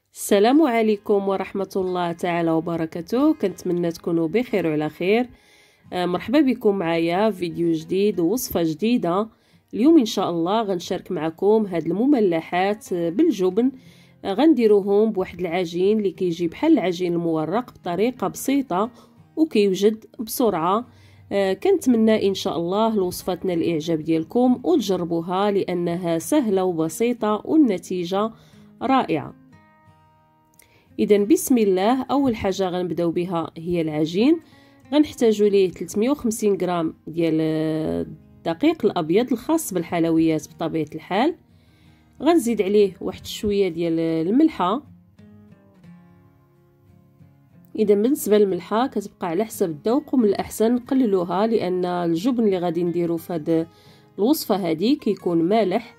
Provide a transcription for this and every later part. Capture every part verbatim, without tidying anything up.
السلام عليكم ورحمة الله تعالى وبركاته. كنتمنى تكونوا بخير وعلى خير. آه مرحبا بكم معايا فيديو جديد ووصفة جديدة. اليوم ان شاء الله غنشارك معكم هاد المملحات بالجبن. آه غنديروهم بواحد العجين اللي كيجي بحال العجين المورق بطريقة بسيطة وكيوجد بسرعة. آه كنتمنى ان شاء الله الوصفة تنال الاعجاب ديالكم وتجربوها لانها سهلة وبسيطة والنتيجة رائعة. اذا بسم الله. اول حاجه غنبداو بها هي العجين. غنحتاجو ليه ثلاثمية وخمسين غرام ديال الدقيق الابيض الخاص بالحلويات بطبيعه الحال. غنزيد عليه واحد شويه ديال الملحه. اذا بالنسبه للملحه كتبقى على حسب الذوق، ومن الاحسن نقللوها لان الجبن اللي غادي نديرو في هذه الوصفه هذه كيكون مالح.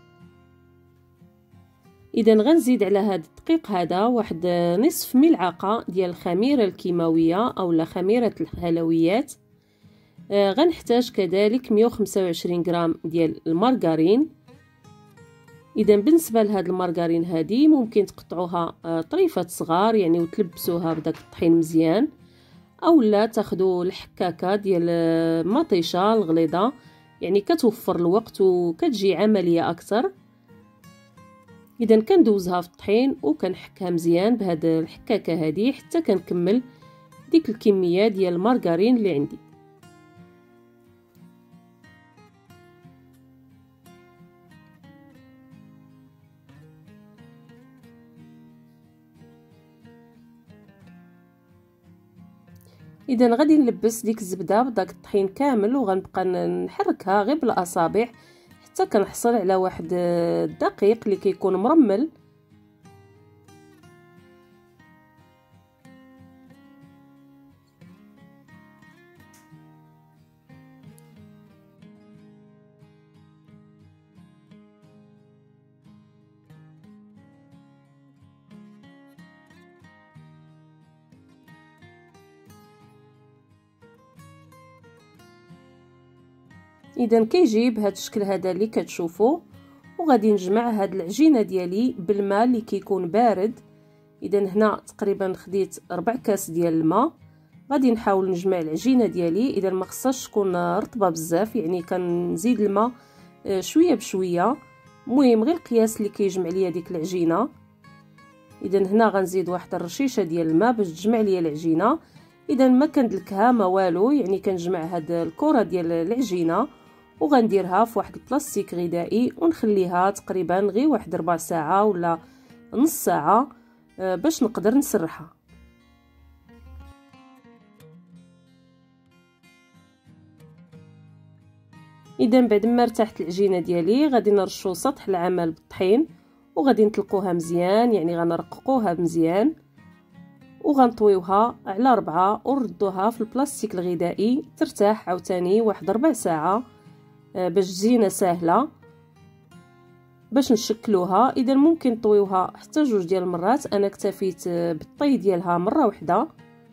اذا غنزيد على هذا الدقيق هذا واحد نصف ملعقه ديال الخميره الكيماويه اولا خميره الحلويات. آه غنحتاج كذلك مية وخمسة وعشرين غرام ديال المارغرين. اذا بالنسبه لهاد المارغرين هذه ممكن تقطعوها آه طريفات صغار يعني وتلبسوها بداك الطحين مزيان، اولا تاخذوا الحكاكه ديال المطيشه الغليظه يعني كتوفر الوقت وكتجي عمليه اكثر. اذا كندوزها في الطحين وكنحكها مزيان بهاد الحكاكه هذه حتى كنكمل ديك الكميه ديال المارغرين اللي عندي. اذا غادي نلبس ديك الزبده بداك الطحين كامل وغنبقى نحركها غير بالاصابع حتى كنحصل على واحد الدقيق اللي كيكون مرمل. اذا كيجي بهذا الشكل هذا اللي كتشوفوا، وغادي نجمع هاد العجينه ديالي بالماء اللي كيكون بارد. اذا هنا تقريبا خديت ربع كاس ديال الماء. غادي نحاول نجمع العجينه ديالي. اذا ما خصهاش تكون رطبه بزاف يعني كنزيد الماء شويه بشويه، المهم غير القياس اللي كيجمع ليا ديك العجينه. اذا هنا غنزيد واحد الرشيشه ديال الماء باش تجمع ليا العجينه. اذا ما كندلكها ما والو يعني كنجمع هاد الكره ديال العجينه وغنديرها في واحد البلاستيك غذائي ونخليها تقريبا غير واحد ربع ساعه ولا نص ساعه باش نقدر نسرحها. اذا بعد ما ارتاحت العجينه ديالي غادي نرشو سطح العمل بالطحين وغادي نطلقوها مزيان يعني غنرققوها مزيان وغنطويوها على ربعة ونردوها في البلاستيك الغذائي ترتاح عاوتاني واحد ربع ساعه باش تجينا سهله باش نشكلوها. اذا ممكن طويوها حتى جوج ديال المرات، انا اكتفيت بالطي ديالها مره واحده.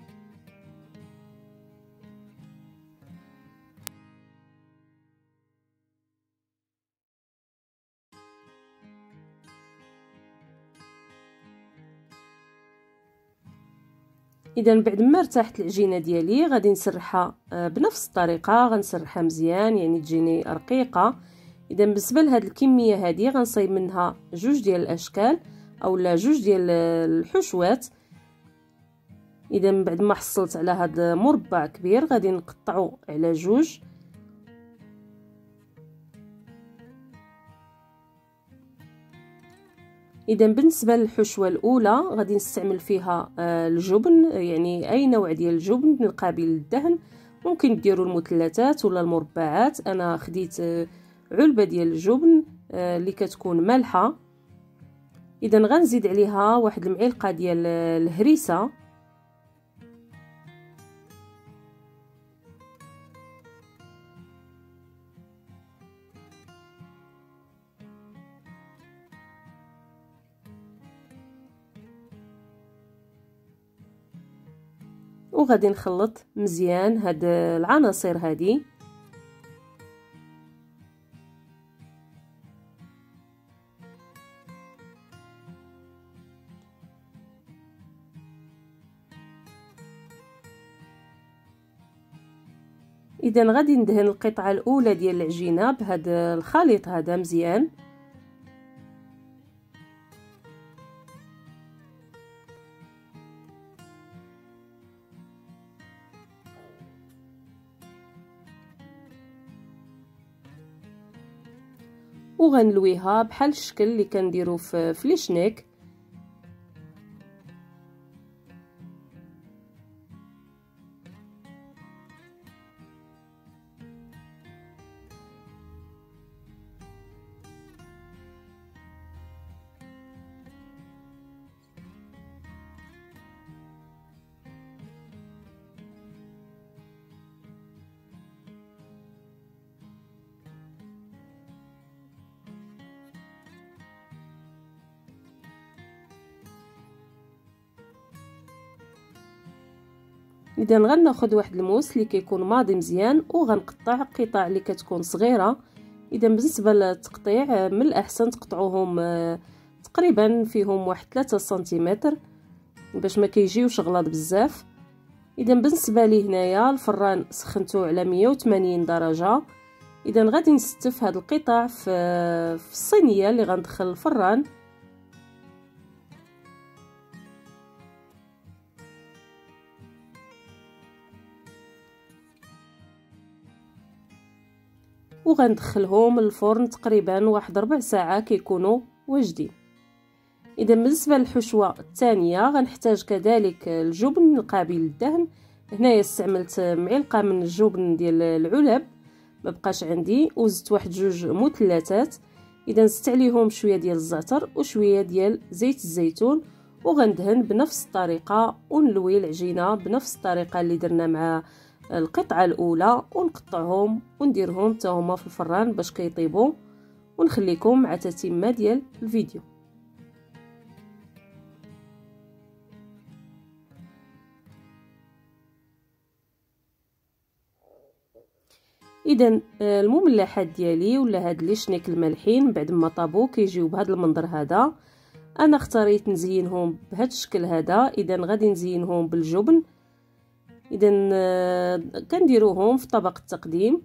اذا بعد ما ارتاحت العجينه ديالي غادي نسرحها بنفس الطريقه، غنسرحها مزيان يعني تجيني رقيقه. اذا بالنسبه لهاد الكميه هذه غنصايب منها جوج ديال الاشكال اولا جوج ديال الحشوات. اذا من بعد ما حصلت على هاد مربع كبير غادي نقطعو على جوج. اذا بالنسبه للحشوه الاولى غادي نستعمل فيها الجبن يعني اي نوع ديال الجبن قابل للدهن، ممكن ديروا المثلثات ولا المربعات. انا خديت علبه ديال الجبن اللي كتكون مالحه. اذا غنزيد عليها واحد المعلقه ديال الهريسه. وغادي نخلط مزيان هاد العناصر هذه. اذا غادي ندهن القطعه الاولى ديال العجينه بهذا الخليط هذا مزيان. وغنلويها بحال الشكل اللي كنديرو في فليشنيك. اذا غناخذ واحد الموس اللي كيكون ماضي مزيان وغنقطع قطع اللي كتكون صغيره. اذا بالنسبه للتقطيع من الاحسن تقطعوهم تقريبا فيهم واحد ثلاثة سنتيمتر باش ما كيجيوش غلاظ بزاف. اذا بالنسبه لي هنايا الفران سخنته على مية وثمانين درجه. اذا غادي نستف هاد القطع في في الصينيه اللي غندخل الفران. وغندخلهم الفرن تقريبا واحد ربع ساعه كيكونوا واجدين. اذا بالنسبه للحشوه الثانيه غنحتاج كذلك الجبن القابل للدهن. هنايا استعملت معلقه من الجبن ديال العلب ما بقاش عندي، وزدت واحد جوج مثلثات. اذا زدت عليهم شويه ديال الزعتر وشويه ديال زيت الزيتون وغندهن بنفس الطريقه ونلوي العجينه بنفس الطريقه اللي درنا مع القطعه الاولى ونقطعهم ونديرهم حتى هما في الفران باش كيطيبوا. ونخليكم مع تتمه ديال الفيديو. اذا المملحات ديالي ولا هاد لي شنيك المالحين بعد ما طابوا كيجيو بهذا المنظر هذا. انا اختاريت نزينهم بهذا الشكل هذا. اذا غادي نزينهم بالجبن. اذا كنديروهم في طبق التقديم.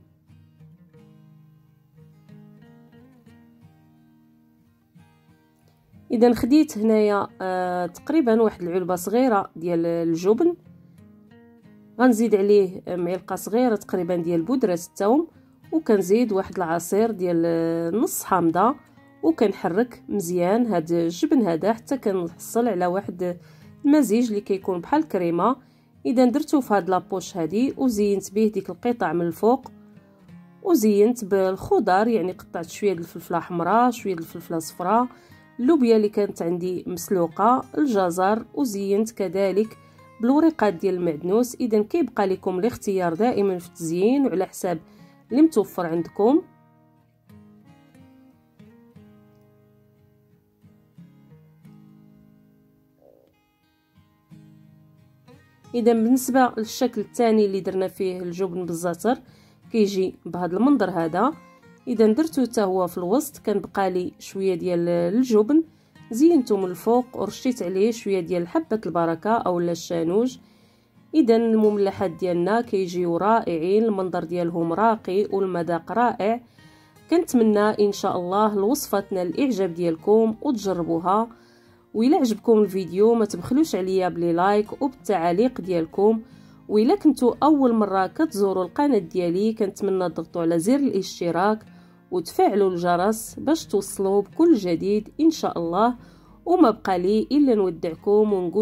اذا خديت هنايا آه تقريبا واحد العلبه صغيره ديال الجبن. غنزيد عليه معلقه صغيره تقريبا ديال بودره الثوم وكنزيد واحد العصير ديال نص حامضه وكنحرك مزيان هاد الجبن هذا حتى كنحصل على واحد المزيج اللي كيكون بحال الكريمه. اذا درتو في هاد لابوش هادي وزينت به ديك القطع من الفوق وزينت بالخضر، يعني قطعت شويه د الفلفله حمراء شويه د الفلفله صفراء اللوبيا اللي كانت عندي مسلوقه الجزر وزينت كذلك بالوريقات ديال المعدنوس. اذا كيبقى لكم الاختيار دائما في التزيين وعلى حساب اللي متوفر عندكم. اذا بالنسبه للشكل الثاني اللي درنا فيه الجبن بالزعتر كيجي بهذا المنظر هذا. اذا درتو حتى هو في الوسط كنبقى لي شويه ديال الجبن زينته من الفوق ورشيت عليه شويه ديال حبه البركه اولا الشانوج. اذا المملحات ديالنا كيجيو رائعين، المنظر ديالهم راقي والمذاق رائع. كنتمنى ان شاء الله الوصفه تنال الاعجاب ديالكم وتجربوها. وإلا عجبكم الفيديو ما تبخلوش عليا بلي لايك وبالتعاليق ديالكم. وإلا كنتو اول مره كتزوروا القناه ديالي كنتمنى تضغطوا على زر الاشتراك وتفعلوا الجرس باش توصلوا بكل جديد ان شاء الله. وما بقى لي الا نودعكم ونقول